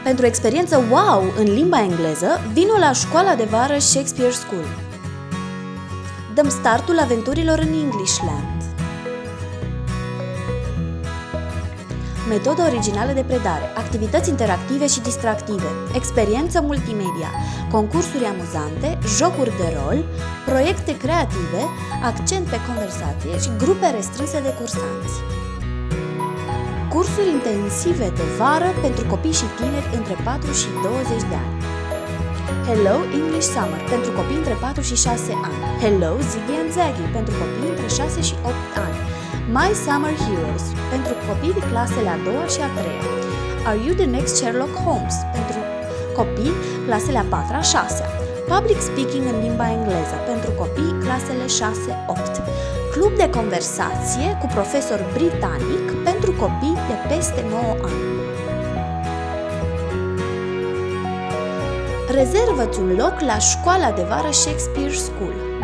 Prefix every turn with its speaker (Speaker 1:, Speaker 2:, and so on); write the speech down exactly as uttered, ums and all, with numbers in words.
Speaker 1: Pentru o experiență wow în limba engleză, vino la școala de vară Shakespeare School. Dăm startul aventurilor în Englishland. Metodă originală de predare, activități interactive și distractive, experiență multimedia, concursuri amuzante, jocuri de rol, proiecte creative, accent pe conversație și grupe restrânse de cursanți. Cursuri intensive de vară pentru copii și tineri între patru și douăzeci de ani. Hello English Summer pentru copii între patru și șase ani. Hello Ziggy and Zaggy pentru copii între șase și opt ani. My Summer Heroes pentru copii de clasele a doua și a treia. Are You the Next Sherlock Holmes pentru copii clasele a patra a șasea. Public Speaking în limba engleză pentru copii clasele șase opt. Club de conversație cu profesor britanic pentru copii de peste nouă ani. Rezervă-ți un loc la școala de vară Shakespeare School.